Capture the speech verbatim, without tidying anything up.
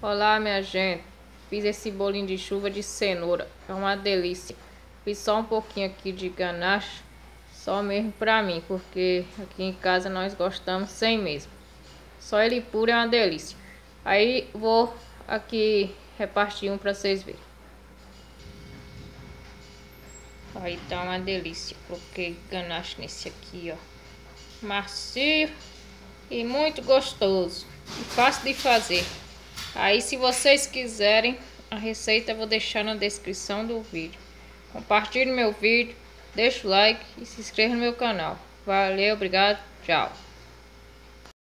Olá, minha gente. Fiz esse bolinho de chuva de cenoura. É uma delícia. Fiz só um pouquinho aqui de ganache. Só mesmo pra mim, porque aqui em casa nós gostamos sem mesmo. Só ele puro é uma delícia. Aí vou aqui repartir um pra vocês verem. Aí tá uma delícia. Coloquei ganache nesse aqui, ó. Macio e muito gostoso. E fácil de fazer. Aí, se vocês quiserem, a receita eu vou deixar na descrição do vídeo. Compartilhe meu vídeo, deixa o like e se inscreva no meu canal. Valeu, obrigado, tchau.